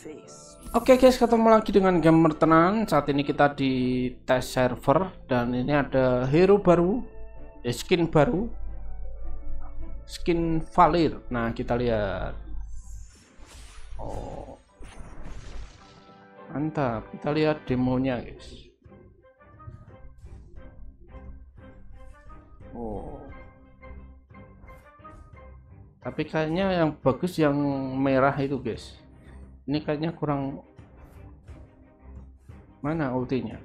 Oke guys, ketemu lagi dengan Gamer Tenan. Saat ini kita di tes server dan ini ada hero baru, skin baru, skin Valir. Nah, kita lihat. Oh, mantap. Kita lihat demonya guys. Oh, tapi kayaknya yang bagus yang merah itu guys. Ini kayaknya kurang. Mana ultinya?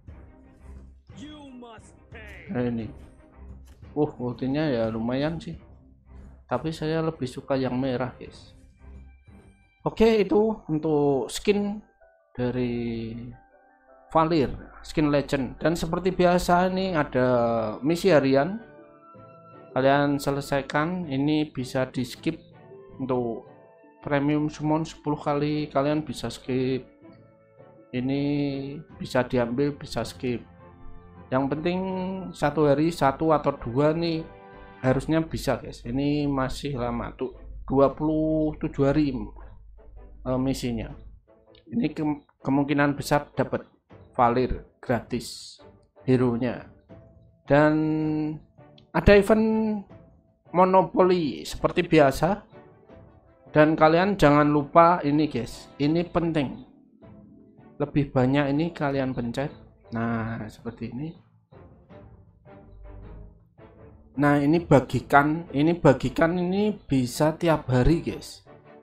Nah, ini. Ultinya ya lumayan sih. Tapi saya lebih suka yang merah guys. Oke, itu untuk skin dari Valir, skin legend. Dan seperti biasa ini ada misi harian. Kalian selesaikan, ini bisa di skip untuk premium summon 10 kali, kalian bisa skip. Ini bisa diambil, bisa skip. Yang penting satu hari satu atau dua nih harusnya bisa guys. Ini masih lama tuh, 27 hari misinya. Ini kemungkinan besar dapat Valir gratis hero nya. Dan ada event monopoli seperti biasa. Dan kalian jangan lupa ini guys, ini penting, lebih banyak ini kalian pencet. Nah, seperti ini. Nah, ini bagikan ini bisa tiap hari guys.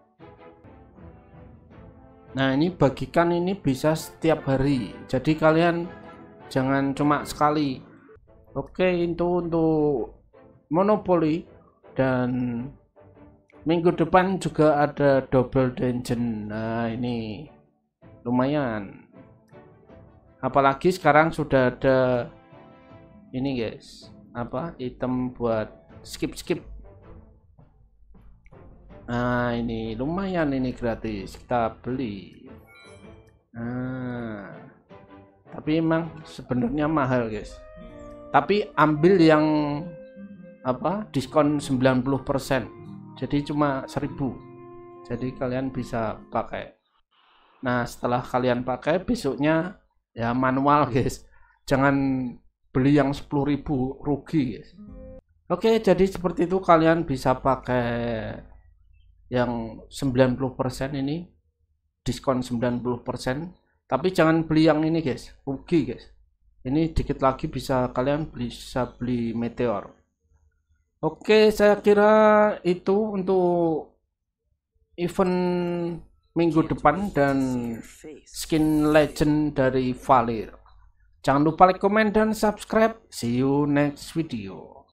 Nah, ini bagikan ini bisa setiap hari, jadi kalian jangan cuma sekali. Oke, itu untuk monopoli. Dan minggu depan juga ada double dungeon. Nah, ini lumayan. Apalagi sekarang sudah ada ini guys, apa, item buat skip. Nah, ini lumayan, ini gratis, kita beli. Nah, tapi emang sebenarnya mahal guys. Tapi ambil yang apa, diskon 90%. Jadi cuma 1000. Jadi kalian bisa pakai. Nah, setelah kalian pakai besoknya ya manual guys. Jangan beli yang 10.000 rugi guys. Oke, jadi seperti itu, kalian bisa pakai yang 90% ini, diskon 90%. Tapi jangan beli yang ini guys, rugi guys. Ini dikit lagi bisa kalian bisa beli meteor. Oke, saya kira itu untuk event minggu depan dan skin legend dari Valir. Jangan lupa like, comment, dan subscribe. See you next video.